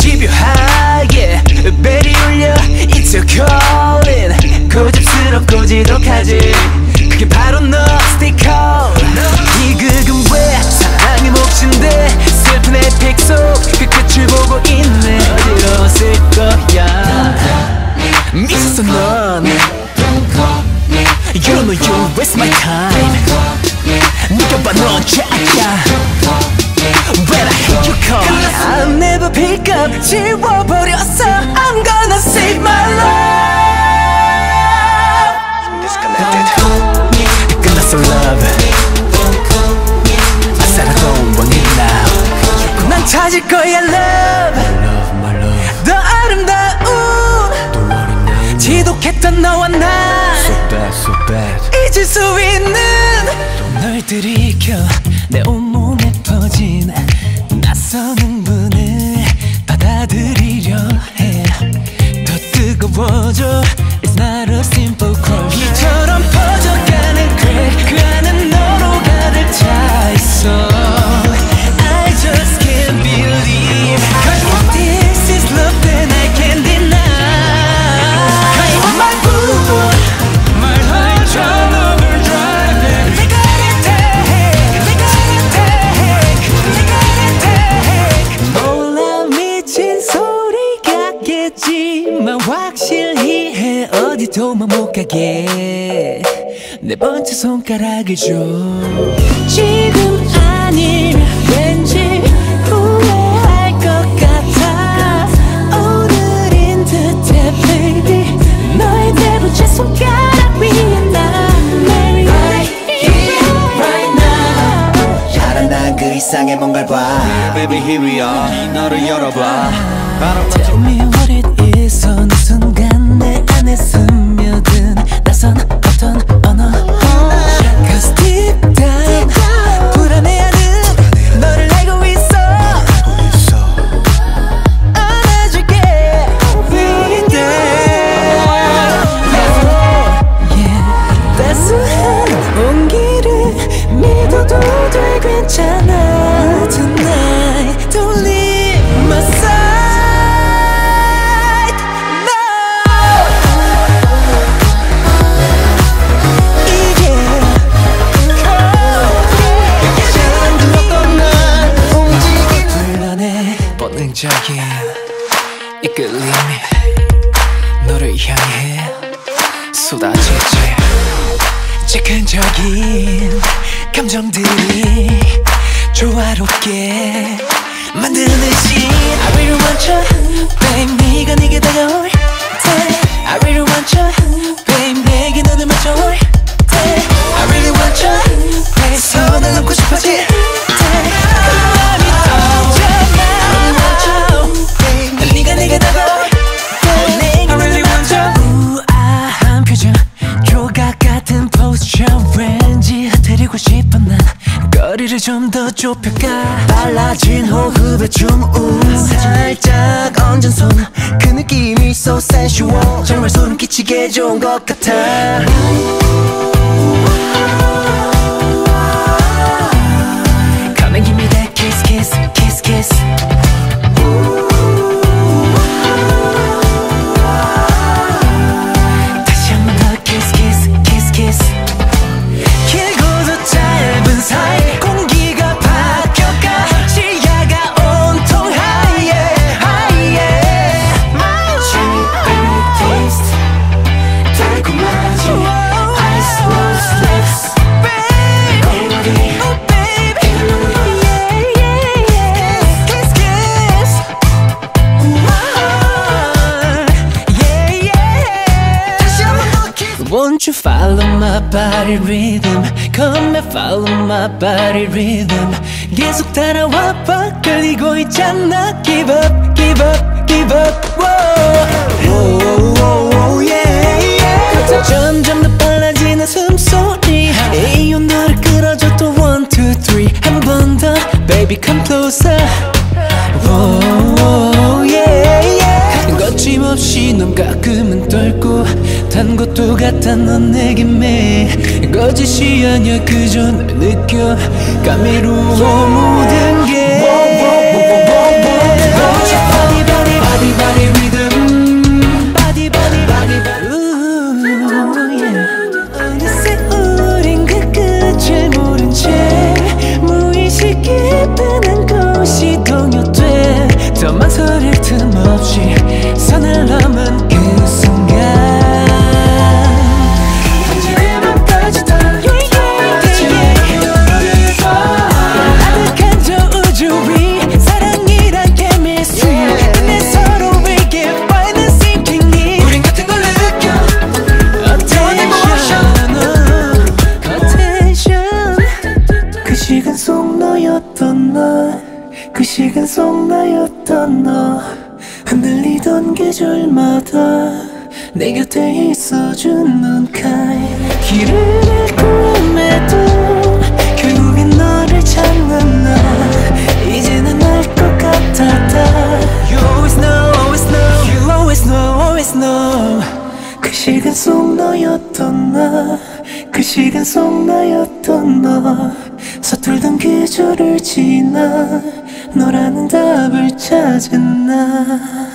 집요하게 벨이 울려 It's your calling 고집스럽고 지독하지 그게 바로 너 스티커 비극은 왜 사랑의 몫인데 슬픈 에픽 속 그 끝을 보고 있네 어지러웠을 거야 미쳤어 넌 You know you waste my time 느껴봐 넌 죄악이야 When I hate you call I'll never pick up 지워버렸어 I'm gonna save my love Disconnected 끝났어 love I said I don't want it now 난 찾을 거야 love 더 아름다운 지독했던 너와 난 So bad. 잊을 수 있는 널 들이켜 내 온몸에 퍼진 낯선 흥분을 받아들이려 해 더 뜨거워져 It's not a simple crush 비처럼 퍼져가는 crack 그 안은 너로 가득 차 있어 I just can't believe Cause if this is love then I can't deny Cause you're my boo 확실히 해 어디도만 못 가게 네 번째 손가락을 줘 지금 아니면 왠지 후회할 것 같아 오늘인 듯해 baby 너의 네 번째 손가락 위에 나 Marry right here right now 자라난 그 이상의 뭔가를 봐 Baby here we are 너를 열어봐 Tell me what it is 어느 순간 내 안에 스며든 낯선 어떤 언어 Cause deep down 불안해하는 너를 알고 있어 안아줄게 Be there Yeah 따스한 온기를 믿어도 돼 괜찮아 Tonight Don't leave my side 본능적인 이끌림이 너를 향해 쏟아지지 즉흥적인 감정들이 조화롭게 만드는 씬 I really want you, babe 네가 내게 다가올 때 I really want you, babe 내게 눈을 맞춰올 때 I really want you, babe 손을 안고 싶어질 때 거리를 좀 더 좁혀가 빨라진 호흡에 줌 살짝 얹은 손 그 느낌이 so sensual 정말 소름 끼치게 좋은 것 같아 Come and give me that kiss kiss kiss kiss 다시 한 번 더 kiss kiss kiss kiss 길고도 짧은 사이 Won't you follow my body rhythm Come and follow my body rhythm 계속 따라와 봐 끌리고 있잖아 Give up, give up, give up Whoa, whoa, whoa, yeah, yeah 점점 더 빨라지는 숨소리 이유 너를 끌어줘 또 1, 2, 3 한 번 더 Baby come closer Whoa, whoa, yeah, yeah 거침없이 넌 가끔은 떨고 단 것도 같아 넌 내게 매 거짓이 아니야 그저 널 느껴 감미로워 모든 게 Won't you fall 그 시간 속 나였던 너 흔들리던 계절마다 내 곁에 있어준 눈가에 길을 잃고 헤매도 결국엔 너를 찾는 나 이제는 알 것 같았다 You always know, always know You always know, always know 그 시간 속 너였던 나 그 시간 속 나였던 너 서툴던 계절을 지나 너라는 답을 찾은 나